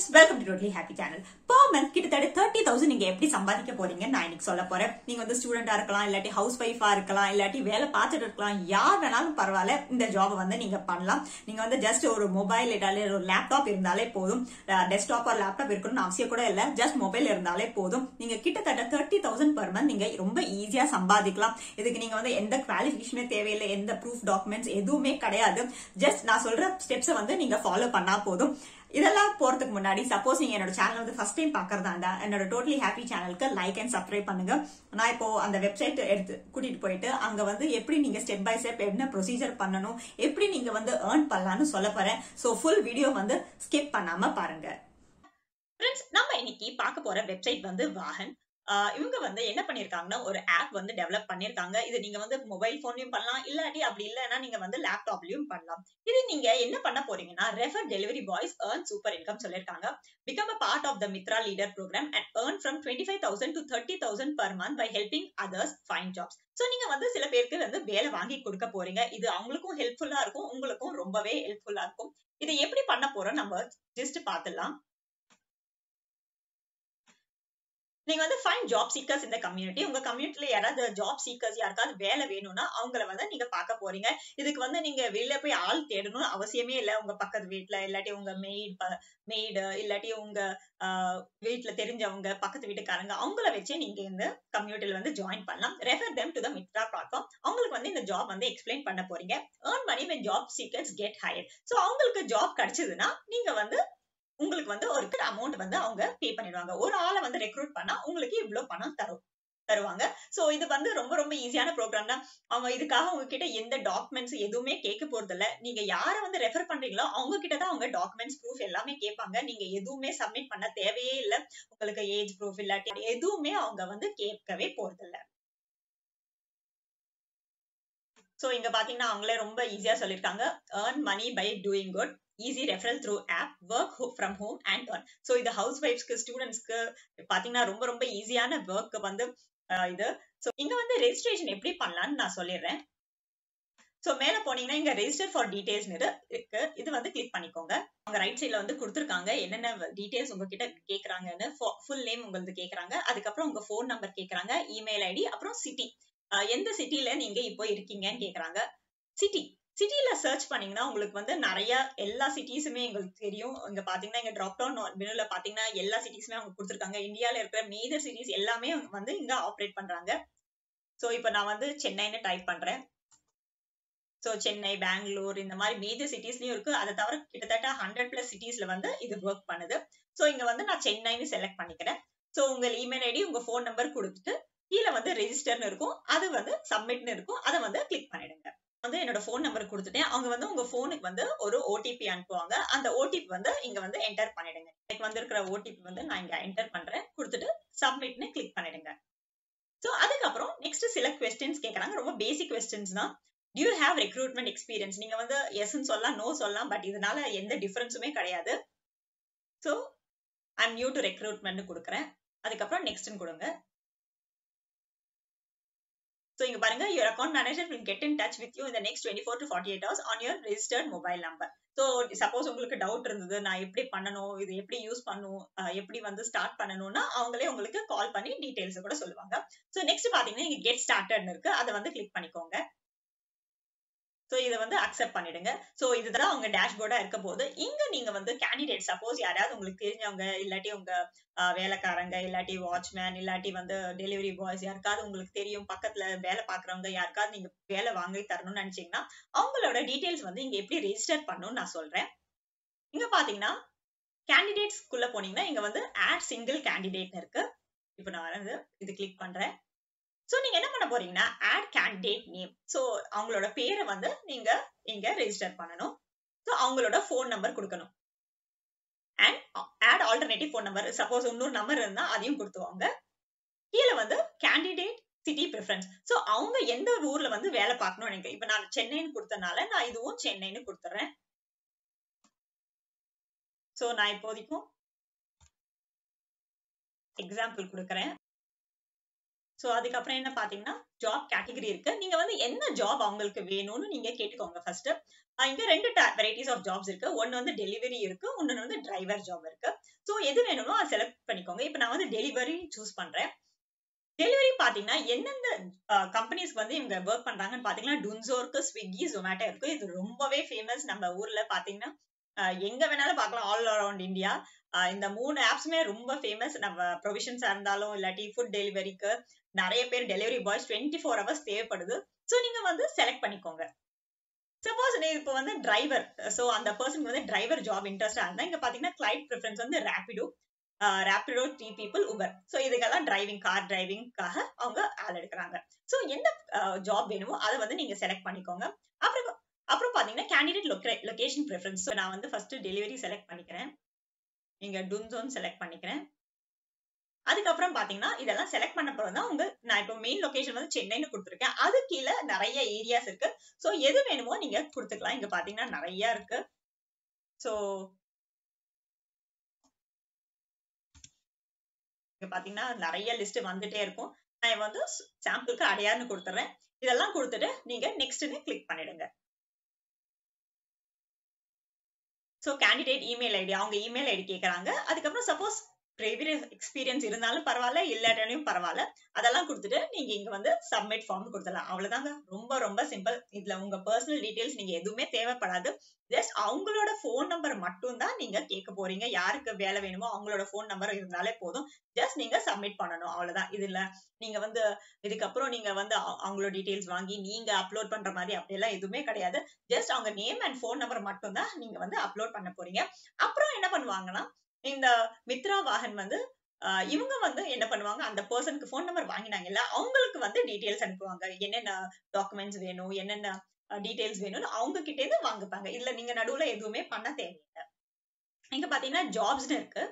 friends, welcome to Totally Happy channel. Per month கிட்டத்தட்ட 30,000 நீங்க எப்படி சம்பாதிக்க போறீங்கன்னு நான் இன்னைக்கு சொல்ல போறேன். நீங்க வந்து ஸ்டூடெண்டா இருக்கலாம், இல்லாட்டி ஹவுஸ் வைஃபா இருக்கலாம், இல்லாட்டி வேலை பார்த்துட்டு இருக்கலாம், யார் வேணாலும் பரவாயில்ல, இந்த ஜாப் வந்து நீங்க பண்ணலாம். நீங்க வந்து ஜஸ்ட் ஒரு மொபைல் இல்லாட்டி ஒரு லேப்டாப் இருந்தாலே போதும். டெஸ்க்டாப் ஆர் லேப்டாப் இருக்கணும்னு அவசியம் கூட இல்ல, ஜஸ்ட் மொபைல் இருந்தாலே போதும். நீங்க கிட்டத்தட்ட 30,000 per month நீங்க ரொம்ப ஈஸியா சம்பாதிக்கலாம். இதுக்கு நீங்க வந்து எந்த குவாலிஃபிகேஷனே தேவையில்லை, எந்த ப்ரூஃப் டாக்குமெண்ட்ஸ் எதுவுமே கிடையாது. ஜஸ்ட் நான் சொல்ற ஸ்டெப்ஸ் வந்து நீங்க ஃபாலோ பண்ணா போதும். இதெல்லாம் போறதுக்கு முன்னாடி சப்போஸ் நீங்க என்னோட சேனல் வந்து ஃபர்ஸ்ட் டைம் பாக்குறதா இருந்தா என்னோட டோட்டலி ஹாப்பி சேனலுக்கு லைக் அண்ட் சப்ஸ்கிரைப் பண்ணுங்க. நான் இப்போ அந்த வெப்சைட் எடுத்து கூட்டிட்டு போயிட்டு அங்க வந்து எப்படி நீங்க ஸ்டெப் பை ஸ்டெப் என்ன ப்ரொசீஜர் பண்ணணும், எப்படி நீங்க வந்து ஏர்ன் பண்ணலாம்னு சொல்ல போறேன். சோ ஃபுல் வீடியோ வந்து ஸ்கிப் பண்ணாம பாருங்க. ஃப்ரெண்ட்ஸ், நம்ம இன்னைக்கு பார்க்க போற வெப்சைட் வந்து வாகன். இவங்க வந்து என்ன பண்ணிருக்காங்கன்னா ஒரு ஆப் வந்து டெவலப் பண்ணிருக்காங்க. இது நீங்க வந்து மொபைல் போன்லயும் பண்ணலாம், இல்லாட்டி அப்படி இல்லைன்னா நீங்க வந்து லேப்டாப்லயும் பண்ணலாம். இது நீங்க என்ன பண்ண போறீங்கன்னா refer delivery boys earn super income சொல்லிருக்காங்க. Become a part of the Mitra Leader program and earn from 25,000 to 30,000 per month by helping others find jobs. So நீங்க வந்து சில பேருக்கு வந்து வேலை வாங்கி கொடுக்க போறீங்க. இது அவங்களுக்கும் ஹெல்ப்ஃபுல்லா இருக்கும், உங்களுக்கும் ரொம்பவே ஹெல்ப்ஃபுல்லா இருக்கும். இதை எப்படி பண்ண போறோம் நம்ம ஜஸ்ட் பாத்துடலாம். நீங்க வந்து ஃபைண்ட் ஜாப் சீக்கர்ஸ் இந்த கம்யூனிட்டி. உங்க கம்யூனிட்டில யாராவது ஜாப் சீக்கர்ஸ் யாருக்காவது வேலை வேணும்னா அவங்கள வந்து நீங்க பார்க்க போறீங்க. இதுக்கு வந்து நீங்க வெளியில போய் ஆள் தேடணும் அவசியமே இல்ல. உங்க பக்கத்து வீட்டுல இல்லாட்டி உங்க மெய்டு இல்லாட்டி உங்க வீட்டுல தெரிஞ்சவங்க பக்கத்து வீட்டுக்காரங்க அவங்கள வச்சே நீங்க இந்த கம்யூனிட்டில வந்து ஜாயின் பண்ணலாம். Refer them to the Mitra platform. அவங்களுக்கு வந்து இந்த ஜாப் வந்து எக்ஸ்பிளைன் பண்ண போறீங்க. earn money when job seekers get hired. So அவங்களுக்கு ஜாப் கிடைச்சதுன்னா நீங்க வந்து உங்களுக்கு வந்து ஒரு அமௌண்ட் வந்து அவங்க பே பண்ணிடுவாங்க. ஒரு ஆளை வந்து ரெக்ரூட் பண்ணா உங்களுக்கு இவ்வளவு பணம் தருவாங்க. சோ இது வந்து ரொம்ப ரொம்ப ஈஸியான ப்ரோக்ராம் தான். அவங்க இதுக்காக உங்ககிட்ட எந்த டாக்குமெண்ட்ஸ் எதுவுமே கேட்க போறது இல்ல. நீங்க யாரை வந்து ரெஃபர் பண்றீங்களோ அவங்க கிட்ட தான் அவங்க டாக்குமெண்ட்ஸ் ப்ரூஃப் எல்லாமே கேட்பாங்க. நீங்க எதுவுமே சப்மிட் பண்ண தேவையே இல்ல. உங்களுக்கு ஏஜ் ப்ரூஃப் இல்லாட்டி எதுவுமே அவங்க வந்து கேட்கவே போறது இல்ல. சோ இங்க பாத்தீங்கன்னா அவங்களே ரொம்ப ஈஸியா சொல்லிருக்காங்க. earn money by doing good, easy referral through app, work from home and earn. So இது ஹவுஸ் வைஃப்ஸ்க்கு ஸ்டூடெண்ட்ஸ்க்கு பாத்தீங்கன்னா ரொம்ப ரொம்ப ஈஸியான ஒர்க் வந்து இது. சோ இங்க வந்து ரெஜிஸ்ட்ரேஷன் எப்படி பண்ணலாம்னு நான் சொல்லிடுறேன். சோ மேல போனீங்கன்னா இங்க ரெஜிஸ்டர் ஃபார் டீடைல்ஸ் இருக்கு. இது வந்து கிளிக் பண்ணிக்கோங்க. அவங்க ரைட் சைட்ல வந்து கொடுத்திருக்காங்க என்னென்ன டீடைல்ஸ் உங்ககிட்ட கேக்குறாங்கன்னு. ஃபுல் நேம் உங்களுக்கு கேக்குறாங்க, அதுக்கப்புறம் உங்க போன் நம்பர் கேக்குறாங்க, இமெயில் ஐடி, அப்புறம் சிட்டி, எந்த சிட்டில நீங்க இப்போ இருக்கீங்கன்னு கேக்குறாங்க. சிட்டில சர்ச் பண்ணீங்கன்னா உங்களுக்கு வந்து நிறைய எல்லா சிட்டிஸுமே உங்களுக்கு தெரியும். இங்க பாத்தீங்கன்னா இங்க டிராப் டவுன் மெனுல பாத்தீங்கன்னா எல்லா சிட்டிஸுமே அவங்க கொடுத்திருக்காங்க. இந்தியால இருக்கிற மேஜர் சிட்டிஸ் எல்லாமே வந்து இங்க ஆப்ரேட் பண்றாங்க. சோ இப்போ நான் வந்து சென்னைன்னு டைப் பண்றேன். சோ சென்னை, பெங்களூர் இந்த மாதிரி மேஜர் சிட்டிஸ்லயும் இருக்கு. அதை தவிர கிட்டத்தட்ட 100+ சிட்டிஸ்ல வந்து இது ஒர்க் பண்ணுது. சோ இங்க வந்து நான் சென்னைன்னு செலக்ட் பண்ணிக்கிறேன். சோ உங்க இமெயில் ஐடி உங்க போன் நம்பர் கொடுத்துட்டு கீழே வந்து ரெஜிஸ்டர்னு இருக்கும், அது வந்து சப்மிட்னு இருக்கும், அதை வந்து கிளிக் பண்ணிடுங்க. வந்து என்னோட போன் நம்பர் கொடுத்துட்டேன். அவங்க வந்து உங்க போனுக்கு வந்து ஒரு ஓடிபி அனுப்புவாங்க. அந்த ஓடிபி வந்து இங்க வந்து என்டர் பண்ணிடுங்க. எனக்கு வந்திருக்கிற ஓடிபி வந்து நான் இங்க என்டர் பண்றேன். கொடுத்துட்டு சப்மிட்னு கிளிக் பண்ணிடுங்க. சோ அதுக்கப்புறம் நெக்ஸ்ட் சில கொஸ்டின்ஸ் கேக்குறாங்க. ரொம்ப பேசிக் கொஸ்டின்ஸ் தான். Do you have recruitment experience? நீங்க வந்து எஸ்ன்னு சொல்லலாம், நோ சொல்லலாம், பட் இதனால எந்த டிஃபரன்ஸுமே கிடையாது. So I'm new to recruitment கொடுக்குறேன். அதுக்கப்புறம் நெக்ஸ்ட்னு கொடுங்க. So இங்க பாருங்க, your account manager will get in touch with you in the next 24 to 48 hours on your registered mobile number. So suppose உங்களுக்கு டவுட் இருந்தது, நான் எப்படி பண்ணணும், இது எப்படி யூஸ் பண்ணணும், எப்படி வந்து ஸ்டார்ட் பண்ணணும்னா அவங்களே உங்களுக்கு கால் பண்ணி டீடைல்ஸ் கூட சொல்லுவாங்க. So நெக்ஸ்ட் பாத்தீங்கன்னா இங்க get started இருக்கு, அதை வந்து கிளிக் பண்ணிக்கோங்க. சோ இதை வந்து அக்செப்ட் பண்ணிடுங்க. சோ இதுதான் உங்க டேஷ்போர்டா இருக்க போது. இங்க நீங்க வந்து கேண்டிடேட் சப்போஸ் யாராவது உங்களுக்கு தெரிஞ்சவங்க இல்லாட்டி உங்க வேலைக்காரங்க இல்லாட்டி வாட்ச்மேன் இல்லாட்டி வந்து டெலிவரி பாய்ஸ் யாருக்காவது உங்களுக்கு தெரியும், பக்கத்துல வேலை பாக்குறவங்க யாருக்காவது நீங்க வேலை வாங்கி தரணும்னு நினைச்சீங்கன்னா அவங்களோட டீடைல்ஸ் வந்து இங்க எப்படி ரெஜிஸ்டர் பண்ணணும்னு நான் சொல்றேன். இங்க பாத்தீங்கன்னா கேண்டிடேட்ஸ்குள்ள போனீங்கன்னா இங்க வந்து ஆட் சிங்கிள் கேண்டிடேட் இருக்கு. இப்ப நான் வந்து இது கிளிக் பண்றேன். சோ நீங்க என்ன பண்ண போறீங்கன்னா ஆட் கேண்டிடேட் நேம். சோ அவங்களோட பேரை வந்து நீங்க இங்க ரெஜிஸ்டர் பண்ணணும். சோ அவங்களோட போன் நம்பர் கொடுக்கணும். And add alternative phone number, suppose இன்னொரு நம்பர் இருந்தா அதையும் கொடுத்துவாங்க. கீழே வந்து கேண்டிடேட் சிட்டி ப்ரிஃபரன்ஸ். சோ அவங்க எந்த ஊர்ல வந்து வேலை பார்க்கணும்னு நினைக்கிறேன். இப்ப நான் சென்னைன்னு கொடுத்தனால நான் இதுவும் சென்னைன்னு கொடுத்துறேன். சோ நான் இப்போதைக்கும் எக்ஸாம்பிள் கொடுக்குறேன். சோ அதுக்கப்புறம் என்ன பாத்தீங்கன்னா ஜாப் கேட்டகரி இருக்கு. நீங்க வந்து என்ன ஜாப் அவங்களுக்கு வேணும்னு நீங்க கேட்டுக்கோங்க ஃபர்ஸ்ட். இங்க ரெண்டு வெரைட்டிஸ் ஆஃப் ஜாப்ஸ் இருக்கு. ஒன்னு வந்து டெலிவரி இருக்கு, இன்னொன்னு வந்து டிரைவர் ஜாப் இருக்கு. ஸோ எது வேணுமோ அதை செலக்ட் பண்ணிக்கோங்க. இப்போ நான் வந்து டெலிவரி சூஸ் பண்றேன். டெலிவரி பாத்தீங்கன்னா எந்தெந்த கம்பெனிஸ்க்கு வந்து இவங்க ஒர்க் பண்றாங்கன்னு பாத்தீங்கன்னா டுன்சோ இருக்கு, ஸ்விக்கி, ஜொமேட்டோ இருக்கு. இது ரொம்பவே ஃபேமஸ். நம்ம ஊர்ல பாத்தீங்கன்னா எங்க வேணாலும் பார்க்கலாம், ஆல் அரௌண்ட் இந்தியா. இந்த 3 ஆப்ஸுமே ரொம்ப ஃபேமஸ். நம்ம ப்ரொவிஷன்ஸா இருந்தாலும் இல்லாட்டி ஃபுட் டெலிவரிக்கு நிறைய பேர் டெலிவரி பாய்ஸ் 24 ஹவர்ஸ் தேவைப்படுது. ஸோ நீங்க வந்து செலக்ட் பண்ணிக்கோங்க. சப்போஸ் நீ இப்போ வந்து டிரைவர், ஸோ அந்த பர்சனுக்கு வந்து டிரைவர் ஜாப் இன்ட்ரெஸ்டா இருந்தா இங்க பாத்தீங்கன்னா கிளைண்ட் ப்ரிஃபரன்ஸ் வந்து ரேபிடோ, 3 people, உபர். ஸோ இதுக்கெல்லாம் டிரைவிங், கார் டிரைவிங்காக அவங்க ஆள் எடுக்கிறாங்க. ஸோ எந்த ஜாப் வேணுமோ அதை வந்து நீங்க செலக்ட் பண்ணிக்கோங்க. அப்புறம் பாத்தீங்கன்னா கேண்டிடேட் லொகேஷன் ப்ரிஃபரன்ஸ். நான் வந்து ஃபர்ஸ்ட் டெலிவரி செலக்ட் பண்ணிக்கிறேன். நீங்க டுன்சோன் செலக்ட் பண்ணிக்கிறேன். அதுக்கப்புறம் பாத்தீங்கன்னா இதெல்லாம் செலக்ட் பண்ண பிறகு தான் நான் இப்போ மெயின் லொகேஷன் வந்து சென்னைன்னு கொடுத்துருக்கேன். அது கீழே நிறைய ஏரியாஸ் இருக்கு. ஸோ எது வேணுமோ நீங்க கொடுத்துக்கலாம். இங்க பாத்தீங்கன்னா நிறைய இருக்கு. ஸோ இங்க பாத்தீங்கன்னா நிறைய லிஸ்ட் வந்துட்டே இருக்கும். நான் வந்து சாம்பிளுக்கு அடையார்னு கொடுத்துறேன். இதெல்லாம் கொடுத்துட்டு நீங்க நெக்ஸ்ட்னு கிளிக் பண்ணிடுங்க. ஸோ கேண்டிடேட் இமெயில் ஐடி, அவங்க இமெயில் ஐடி கேட்கறாங்க. அதுக்கப்புறம் சப்போஸ் ப்ரீவியஸ் எக்ஸ்பீரியன்ஸ் இருந்தாலும் பரவாயில்ல, இல்லாட்டாலும் பரவாயில்ல, அதெல்லாம் கொடுத்துட்டு நீங்க இங்க வந்து சப்மிட் ஃபார்ம் கொடுத்துடலாம். அவ்வளவுதாங்க. ரொம்ப ரொம்ப சிம்பிள். இதுல உங்க பர்சனல் டீடைல்ஸ் நீங்க எதுவுமே தேவைப்படாது. ஜஸ்ட் அவங்களோட போன் நம்பர் மட்டும் தான் நீங்க கேட்க போறீங்க. யாருக்கு வேலை வேணுமோ அவங்களோட போன் நம்பர் இருந்தாலே போதும். ஜஸ்ட் நீங்க சப்மிட் பண்ணணும், அவ்வளவுதான். இதுல நீங்க வந்து இதுக்கப்புறம் நீங்க வந்து அவங்களோட டீடைல்ஸ் வாங்கி நீங்க அப்லோட் பண்ற மாதிரி அப்படியெல்லாம் எதுவுமே கிடையாது. ஜஸ்ட் அவங்க நேம் அண்ட் போன் நம்பர் மட்டும் தான் நீங்க வந்து அப்லோட் பண்ண போறீங்க. அப்புறம் என்ன பண்ணுவாங்கன்னா, இந்த மித்ரா வாகன் வந்து இவங்க வந்து என்ன பண்ணுவாங்க, அந்த பர்சனுக்கு போன் நம்பர் வாங்கினாங்கல்ல, அவங்களுக்கு வந்து டீடைல்ஸ் அனுப்புவாங்க. என்னென்ன டாக்குமெண்ட்ஸ் வேணும், என்னென்ன டீடைல்ஸ் வேணும்னு அவங்க கிட்ட இருந்து வாங்கிப்பாங்க. இதுல நீங்க நடுவுல எதுவுமே பண்ண தேவையில்லை. இங்க பாத்தீங்கன்னா ஜாப்ஸ்னு இருக்கு.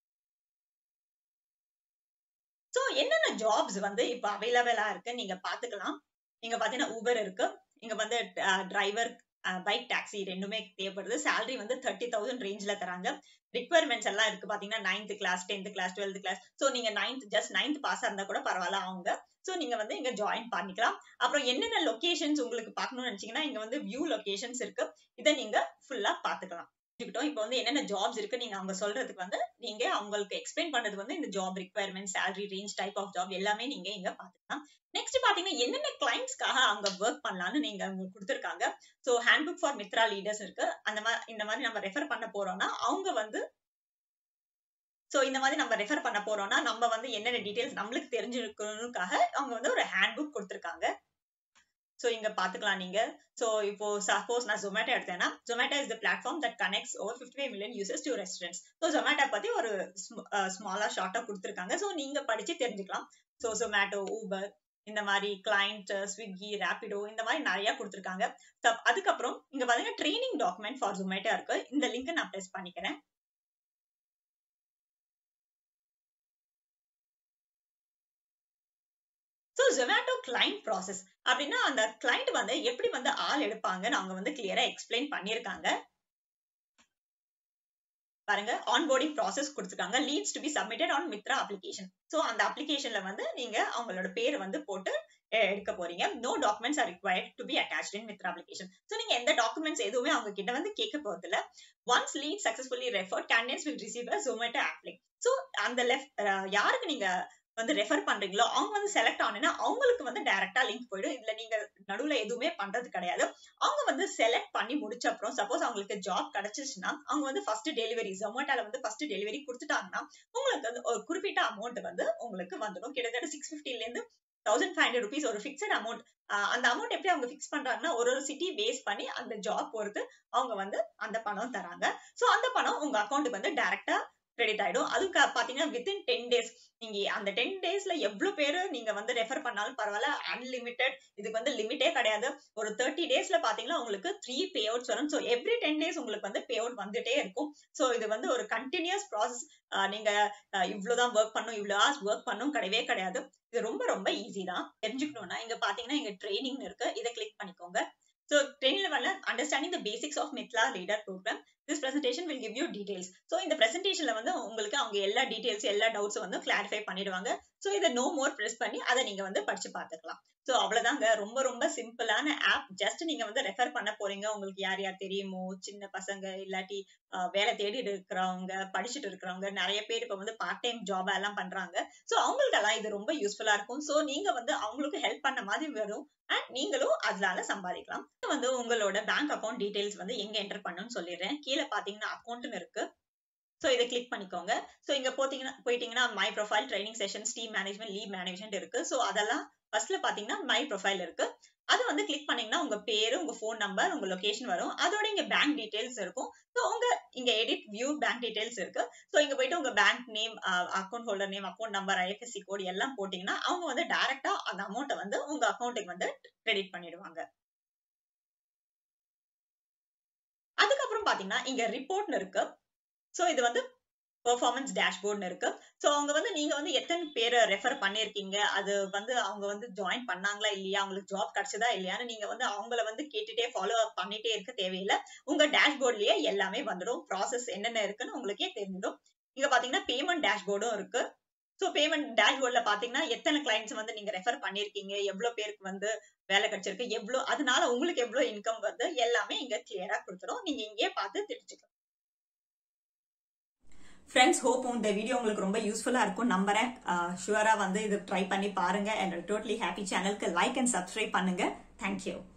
சோ என்னென்ன ஜாப்ஸ் வந்து இப்ப அவைலபிளா இருக்கு நீங்க பாத்துக்கலாம். இங்க பாத்தீங்கன்னா ஊபர் இருக்கு. இங்க வந்து டிரைவர், பைக், டாக்ஸி ரெண்டுமே தேவைப்படுது. சேலரி வந்து 30,000 ரேஞ்ச்ல தராங்க. ரிக்வயர்மெண்ட்ஸ் எல்லாம் இருக்கு பாத்தீங்கன்னா 9th class, 10th class, 12th class. So நீங்க 9th பாஸா இருந்தா கூட பரவாயில்ல அவங்க. சோ நீங்க வந்து இங்க ஜாயின் பண்ணிக்கலாம். அப்புறம் என்னென்ன லொகேஷன்ஸ் உங்களுக்கு பார்க்கணும்னு நினைச்சீங்கன்னா இங்க வந்து வியூ லொகேஷன்ஸ் இருக்கு. இதை நீங்க ஃபுல்லா பாத்துக்கலாம். இப்போ வந்து என்னென்ன ஜாப்ஸ் இருக்கு நீங்க அவங்க சொல்றதுக்கு வந்து நீங்க அவங்களுக்கு எக்ஸ்பிளைன் பண்றது வந்து இந்த job requirement, salary range, type of job எல்லாமே நீங்க இங்க பாத்துக்கலாம். நெக்ஸ்ட் பாத்தீங்கன்னா என்னென்ன கிளைண்ட்ஸ்க்காக அவங்க ஒர்க் பண்ணலாம்னு நீங்க உங்களுக்கு கொடுத்துருக்காங்க. So handbook for Mitra leaders இருக்கு. இந்த மாதிரி நம்ம ரெஃபர் பண்ண போறோம்னா அவங்க வந்து நம்ம வந்து என்னென்ன டீடைல்ஸ் நம்மளுக்கு தெரிஞ்சிருக்கணும்னுக்காக அவங்க வந்து ஒரு ஹேண்ட்புக் கொடுத்துருக்காங்க. சோ இங்க பாத்துக்கலாம் நீங்க. சோ இப்போ சப்போஸ் நான் ஜொமேட்டோ எடுத்தேன்னா, Zomato is the platform that connects over 55 million users to restaurants. So Zomato பத்தி ஒரு ஸ்மாலா ஷார்ட்டா கொடுத்துருக்காங்க. சோ நீங்க படிச்சு தெரிஞ்சுக்கலாம். சோ ஜொமேட்டோ, ஊபர், இந்த மாதிரி கிளைண்ட், ஸ்விக்கி, ரேபிடோ இந்த மாதிரி நிறைய கொடுத்துருக்காங்க. அதுக்கப்புறம் இங்க பாத்தீங்கன்னா ட்ரைனிங் டாக்குமெண்ட் ஃபார் ஜொமேட்டோ இருக்கு. இந்த லிங்க் நான் பிரஸ் பண்ணிக்கிறேன். ஜொமேட்டோ கிளைண்ட் ப்ராசஸ் அப்படின்னா அந்த கிளைண்ட் வந்து எப்படி வந்து ஆள் எடுப்பாங்கன்னு அவங்க வந்து கிளியரா எக்ஸ்பிளைன் பண்ணிருக்காங்க. பாருங்க, ஆன்போர்டிங் ப்ராசஸ் கொடுத்துருக்காங்க. Leads to be submitted on Mitra application. So அந்த அப்ளிகேஷன்ல வந்து நீங்க அவங்களோட பேர் வந்து போட்டு எடுக்க போறீங்க. No documents are required to be attached in Mitra application. So நீங்க எந்த டாக்குமெண்ட்ஸ் எதுவுமே அவங்க கிட்ட வந்து கேட்க போறது இல்ல. Once lead successfully referred, candidates will receive a Zomato app link. So அந்த யாருக்கு நீங்க வந்து ரெஃபர் பண்றீங்களோ அவங்க வந்து செலக்ட் ஆனா அவங்களுக்கு வந்து டைரக்டா லிங்க் போயிடும். இதுல நீங்க நடுவுல எதுவுமே பண்றது கிடையாது. அவங்க வந்து செலக்ட் பண்ணி முடிச்ச அப்புறம் சப்போஸ் அவங்களுக்கு ஜாப் கிடைச்சிச்சுன்னா அவங்க வந்து ஃபர்ஸ்ட் டெலிவரி ஜொமேட்டோல வந்து ஃபர்ஸ்ட் டெலிவரி கொடுத்துட்டாங்கன்னா உங்களுக்கு வந்து ஒரு குறிப்பிட்ட அமௌண்ட் வந்து உங்களுக்கு வந்துடும். கிட்டத்தட்ட 650 இருந்து 1500 rupees ஒரு பிக்சட் அமௌண்ட். அந்த அமௌண்ட் எப்படி அவங்க பிக்ஸ் பண்றாங்கன்னா ஒரு சிட்டி பேஸ் பண்ணி அந்த ஜாப் பொறுத்து அவங்க வந்து அந்த பணம் தராங்க. சோ அந்த பணம் உங்க அக்கௌண்ட்டுக்கு வந்து டைரக்டா கிரெடிட் ஆயிடும். அதுக்கு பாத்தீங்கன்னா வித்தின் 10 days நீங்க அந்த 10 daysல எவ்வளவு பேரு நீங்க வந்து ரெஃபர் பண்ணாலும் பரவாயில்ல, அன்லிமிட்டெட். இதுக்கு வந்து லிமிட்டே கிடையாது. ஒரு 30 daysல பாத்தீங்கன்னா உங்களுக்கு 3 பே அவுட்ஸ் வரும். சோ எவ்ரி 10 days உங்களுக்கு வந்து பே அவுட் வந்துட்டே இருக்கும். சோ இது வந்து ஒரு கண்டினியூஸ் ப்ராசஸ். நீங்க இவ்வளவுதான் ஒர்க் பண்ணும், இவ்வளவு ஹவர்ஸ் ஒர்க் பண்ணும் கிடையவே கிடையாது. இது ரொம்ப ரொம்ப ஈஸி தான். தெரிஞ்சுக்கணும்னா இங்க பாத்தீங்கன்னா இங்க ட்ரைனிங் இருக்கு. இதை கிளிக் பண்ணிக்கோங்க. So, training level, understanding the basics of Mithla Leader Program. this presentation will give you details. So இந்த presentationல வந்து உங்களுக்கு அவங்க எல்லா details எல்லா doubts வந்து clarify பண்ணிடுவாங்க. So இத no more press பண்ணி அதை நீங்க வந்து படிச்சு பார்த்துக்கலாம். So அவ்வளவுதாங்க, ரொம்ப ரொம்ப சிம்பிளான ஆப். ஜஸ்ட் நீங்க வந்து ரெஃபர் பண்ண போறீங்க. உங்களுக்கு யார் யார் தெரியுமோ, சின்ன பசங்க இல்லாட்டி வேலை தேடிட்டு இருக்கிறவங்க, படிச்சுட்டு இருக்கிறவங்க, நிறைய பேர் இப்ப வந்து பார்ட் டைம் ஜாப் எல்லாம் பண்றாங்க. சோ அவங்களுக்கெல்லாம் இது ரொம்ப யூஸ்ஃபுல்லா இருக்கும். சோ நீங்க வந்து அவங்களுக்கு ஹெல்ப் பண்ண மாதிரி வரும் அண்ட் நீங்களும் அதனால சம்பாதிக்கலாம். வந்து உங்களோட பேங்க் அக்கௌண்ட் டீடைல்ஸ் வந்து எங்க என்டர் பண்ணணும்னு சொல்லிடுறேன். கீழே பாத்தீங்கன்னா அக்கௌண்ட்னு இருக்கு. சோ இதை கிளிக் பண்ணிக்கோங்க. சோ இங்க போயிட்டீங்கன்னா my profile, training sessions, team management, leave management இருக்கு. சோ அதெல்லாம் ஃபர்ஸ்ட்ல பாத்தீங்கன்னா மை ப்ரொஃபைல் இருக்கு. அது வந்து கிளிக் பண்ணீங்கன்னா உங்க பேரு, உங்க போன் நம்பர், உங்க லொகேஷன் வரும். அதோட இங்க பேங்க் டீடைல்ஸ் இருக்கும். சோ உங்க இங்க எடிட் வியூ பேங்க் டீடைல்ஸ் இருக்கு. சோ இங்க போயிட்டு உங்க bank name, account holder name, account number, IFSC code எல்லாம் போட்டீங்கன்னா அவங்க வந்து டைரக்டா அந்த அமௌண்ட்டை வந்து உங்க அக்கௌண்ட்டுக்கு வந்து கிரெடிட் பண்ணிடுவாங்க. அதுக்கப்புறம் பாத்தீங்கன்னா இங்க ரிப்போர்ட்னு இருக்கு. சோ இது வந்து பெர்ஃபார்மன்ஸ் டேஷ்போர்ட்னு இருக்கு. சோ அவங்க வந்து நீங்க வந்து எத்தனை பேரை ரெஃபர் பண்ணிருக்கீங்க, அது வந்து அவங்க வந்து ஜாயின் பண்ணாங்களா இல்லையா, அவங்களுக்கு ஜாப் கிடைச்சதா இல்லையான்னு நீங்க வந்து அவங்கள வந்து கேட்டுட்டே ஃபாலோ அப் பண்ணிட்டே இருக்க தேவையில்லை. உங்க டேஷ்போர்ட்லயே எல்லாமே வந்துடும். ப்ராசஸ் என்னென்ன இருக்குன்னு உங்களுக்கே தெரிஞ்சிடும். இங்க பாத்தீங்கன்னா பேமெண்ட் டேஷ்போர்டும் இருக்கு. சோ பேமெண்ட் டேஷ்போர்ட்ல பாத்தீங்கன்னா எத்தனை கிளைண்ட்ஸ் வந்து நீங்க ரெஃபர் பண்ணிருக்கீங்க, எவ்வளவு பேருக்கு வந்து வேலை கிடைச்சிருக்கு, எவ்வளவு அதனால உங்களுக்கு எவ்வளவு இன்கம் வருது எல்லாமே இங்க கிளியரா கொடுத்துரும். நீங்க இங்கே பார்த்து தெரிஞ்சுக்கலாம். ஃப்ரெண்ட்ஸ், ஹோப் இந்த வீடியோ உங்களுக்கு ரொம்ப யூஸ்ஃபுல்லா இருக்கும் நம்புறேன். ஷுவரா வந்து இது ட்ரை பண்ணி பாருங்க. அண்ட் டோட்டலி ஹாப்பி சேனலுக்கு லைக் அண்ட் சப்ஸ்கிரைப் பண்ணுங்க. தேங்க்யூ.